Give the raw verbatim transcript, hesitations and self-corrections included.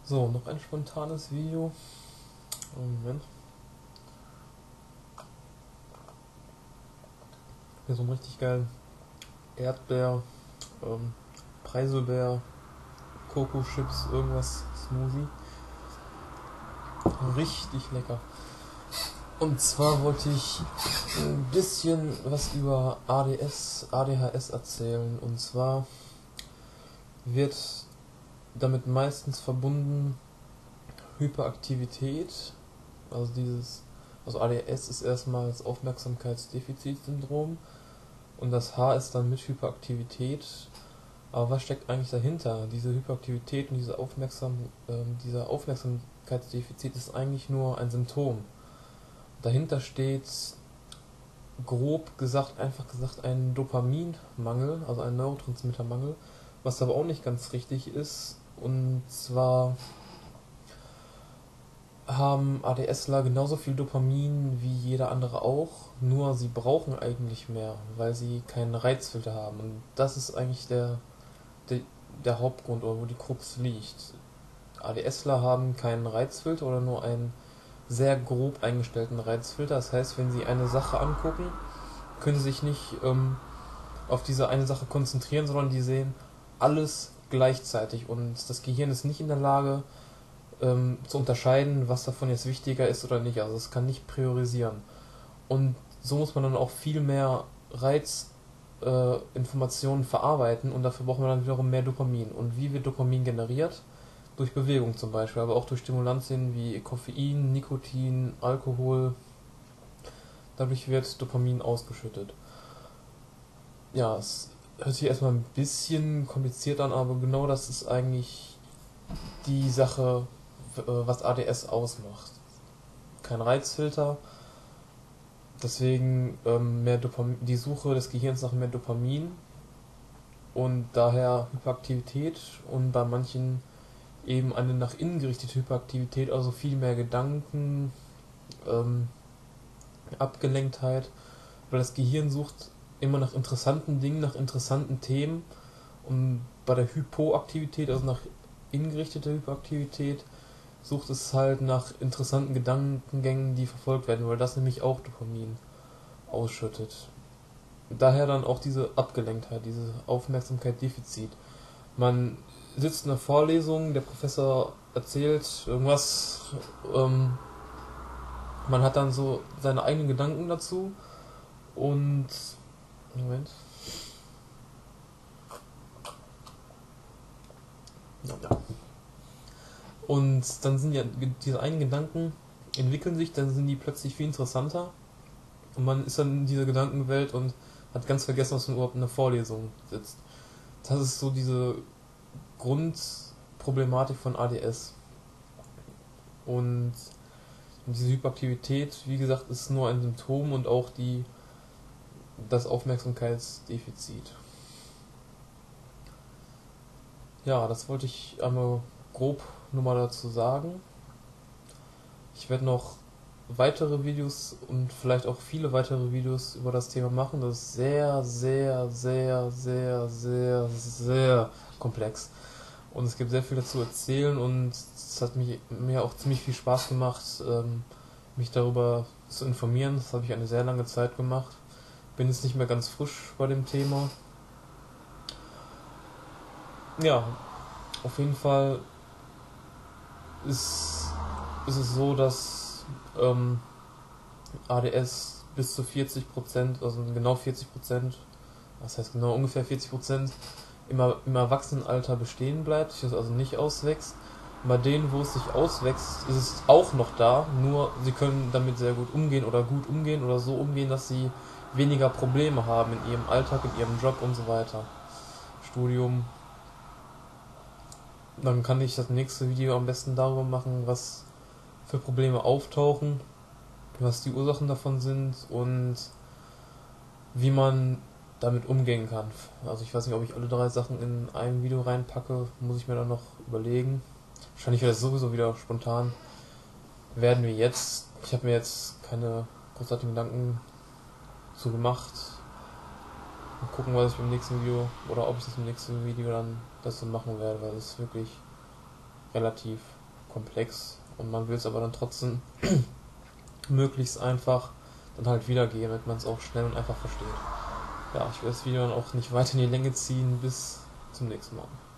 So, noch ein spontanes Video. Moment. Hier so einen richtig geilen Erdbeer, ähm, Preiselbeer, Coco-Chips, irgendwas, Smoothie. Richtig lecker. Und zwar wollte ich ein bisschen was über A D S, A D H S erzählen. Und zwar wird damit meistens verbunden Hyperaktivität. Also dieses, also A D S ist erstmal das Aufmerksamkeitsdefizitsyndrom und das H ist dann mit Hyperaktivität. Aber was steckt eigentlich dahinter? Diese Hyperaktivität und diese Aufmerksam, äh, dieser Aufmerksamkeitsdefizit ist eigentlich nur ein Symptom. Dahinter steht, grob gesagt, einfach gesagt, ein Dopaminmangel, also ein Neurotransmittermangel, was aber auch nicht ganz richtig ist. Und zwar haben ADSler genauso viel Dopamin wie jeder andere auch, nur sie brauchen eigentlich mehr, weil sie keinen Reizfilter haben. Und das ist eigentlich der, der, der Hauptgrund, oder wo die Krux liegt. ADSler haben keinen Reizfilter oder nur einen sehr grob eingestellten Reizfilter. Das heißt, wenn sie eine Sache angucken, können sie sich nicht ähm, auf diese eine Sache konzentrieren, sondern die sehen alles gleichzeitig. Und das Gehirn ist nicht in der Lage, ähm, zu unterscheiden, was davon jetzt wichtiger ist oder nicht. Also es kann nicht priorisieren. Und so muss man dann auch viel mehr Reizinformationen äh, verarbeiten und dafür braucht man dann wiederum mehr Dopamin. Und wie wird Dopamin generiert? Durch Bewegung zum Beispiel, aber auch durch Stimulantien wie Koffein, Nikotin, Alkohol. Dadurch wird Dopamin ausgeschüttet. Ja, es hört sich erstmal ein bisschen kompliziert an, aber genau das ist eigentlich die Sache, was A D S ausmacht. Kein Reizfilter, deswegen ähm, mehr Dopamin, die Suche des Gehirns nach mehr Dopamin und daher Hyperaktivität und bei manchen eben eine nach innen gerichtete Hyperaktivität, also viel mehr Gedanken, ähm, Abgelenktheit, weil das Gehirn sucht immer nach interessanten Dingen, nach interessanten Themen und bei der Hypoaktivität, also nach innen gerichteter Hyperaktivität, sucht es halt nach interessanten Gedankengängen, die verfolgt werden, weil das nämlich auch Dopamin ausschüttet. Daher dann auch diese Abgelenktheit, diese Aufmerksamkeit-Defizit. Man sitzt in einer Vorlesung, der Professor erzählt irgendwas, ähm, man hat dann so seine eigenen Gedanken dazu und Moment. Ja, ja. Und dann sind ja diese eigenen Gedanken entwickeln sich, dann sind die plötzlich viel interessanter und man ist dann in dieser Gedankenwelt und hat ganz vergessen, was man überhaupt in der Vorlesung sitzt. Das ist so diese Grundproblematik von A D S. Und diese Hyperaktivität, wie gesagt, ist nur ein Symptom und auch die, das Aufmerksamkeitsdefizit. Ja, das wollte ich einmal grob nur mal dazu sagen. Ich werde noch weitere Videos und vielleicht auch viele weitere Videos über das Thema machen. Das ist sehr, sehr, sehr, sehr, sehr, sehr komplex. Und es gibt sehr viel dazu erzählen und es hat mich, mir auch ziemlich viel Spaß gemacht, ähm, mich darüber zu informieren. Das habe ich eine sehr lange Zeit gemacht. Bin jetzt nicht mehr ganz frisch bei dem Thema. Ja, auf jeden Fall ist, ist es so, dass ähm, A D S bis zu vierzig Prozent, also genau vierzig Prozent, das heißt genau ungefähr vierzig Prozent im, im Erwachsenenalter bestehen bleibt, es also nicht auswächst. Bei denen, wo es sich auswächst, ist es auch noch da, nur sie können damit sehr gut umgehen oder gut umgehen oder so umgehen, dass sie weniger Probleme haben in ihrem Alltag, in ihrem Job und so weiter. Studium. Dann kann ich das nächste Video am besten darüber machen, was für Probleme auftauchen, was die Ursachen davon sind und wie man damit umgehen kann. Also ich weiß nicht, ob ich alle drei Sachen in ein Video reinpacke, muss ich mir dann noch überlegen. Wahrscheinlich wird das sowieso wieder spontan. Werden wir jetzt. Ich habe mir jetzt keine großartigen Gedanken zu gemacht. Mal gucken, was ich im nächsten Video oder ob ich das im nächsten Video dann dazu machen werde, weil es wirklich relativ komplex und man will es aber dann trotzdem möglichst einfach dann halt wiedergeben, damit man es auch schnell und einfach versteht. Ja, ich will das Video dann auch nicht weiter in die Länge ziehen. Bis zum nächsten Mal.